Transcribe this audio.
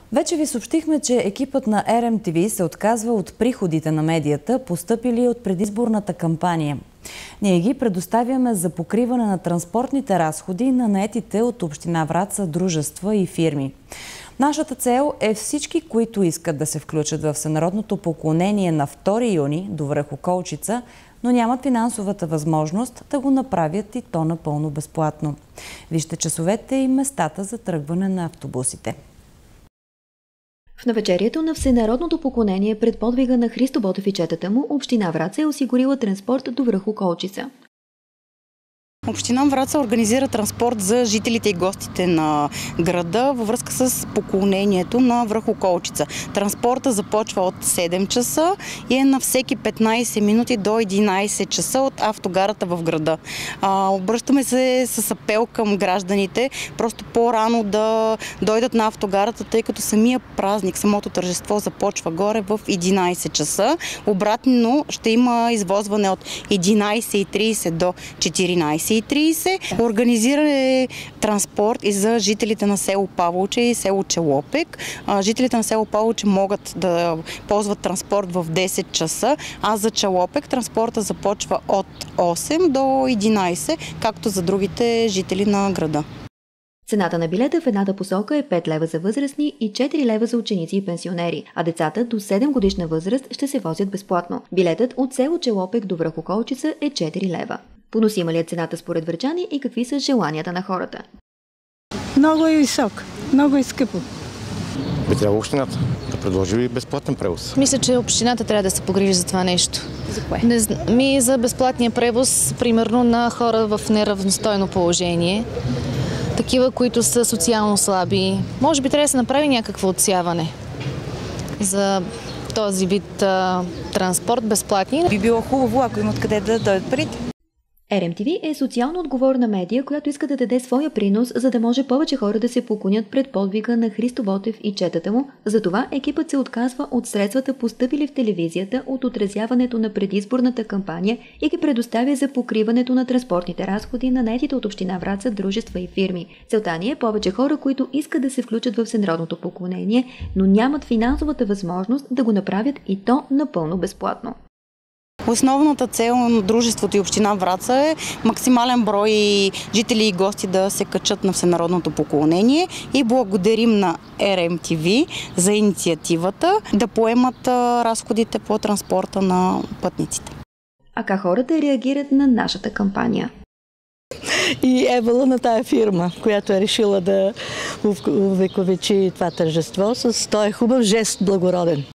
Вече ви съобщихме, че екипът на РМТV се отказва от приходите на медията, постъпили от предизборната кампания. Ние ги предоставяме за покриване на транспортните разходи на наетите от община Враца дружества и фирми. Нашата цел е всички, които искат да се включат в всенародното поклонение на 2 юни до връх Околчица, но нямат финансовата възможност да го направят и то напълно безплатно. Вижте часовете и местата за тръгване на автобусите. В навечерието на всенародното поклонение пред подвига на Христо Ботев и четата му, община Враца е осигурила транспорт до връх Околчица. Община Враца организира транспорт за жителите и гостите на града във връзка с поклонението на връх Околчица. Транспорта започва от 7 часа и е на всеки 15 минути до 11 часа от автогарата в града. Обръщаме се с апел към гражданите просто по-рано да дойдат на автогарата, тъй като самия празник, самото тържество започва горе в 11 часа. Обратно ще има извозване от 11:30 до 14:30. Организиране транспорт и за жителите на село Паволче и село Челопек. Жителите на село Паволче могат да ползват транспорт в 10 часа, а за Челопек транспорта започва от 8 до 11, както за другите жители на града. Цената на билета в едната посока е 5 лева за възрастни и 4 лева за ученици и пенсионери, а децата до 7 годишна възраст ще се возят безплатно. Билетът от село Челопек до връх Околчица е 4 лева. Поносима ли е цената според врачани и какви са желанията на хората? Много е висок, много е скъпо. Би трябвало общината да предложи безплатен превоз. Мисля, че общината трябва да се погрижи за това нещо. За кое? За безплатния превоз, примерно на хора в неравностойно положение. Такива, които са социално слаби. Може би трябва да се направи някакво отсяване за този вид транспорт безплатни. Би било хубаво, ако имат къде да дойдат парите. РМТV е социално отговорна медия, която иска да даде своя принос, за да може повече хора да се поклонят пред подвига на Христо Ботев и четата му. Затова екипът се отказва от средствата, постъпили в телевизията от отразяването на предизборната кампания и ги предоставя за покриването на транспортните разходи на наетите от община Враца дружества и фирми. Целта ни е повече хора, които искат да се включат в всенародното поклонение, но нямат финансовата възможност да го направят и то напълно безплатно. Основната цел на дружеството и община Враца е максимален брой жители и гости да се качат на всенародното поклонение и благодарим на РМТV за инициативата да поемат разходите по транспорта на пътниците. А как хората реагират на нашата кампания? И ебала на тая фирма, която е решила да увековечи това тържество с този хубав жест благороден.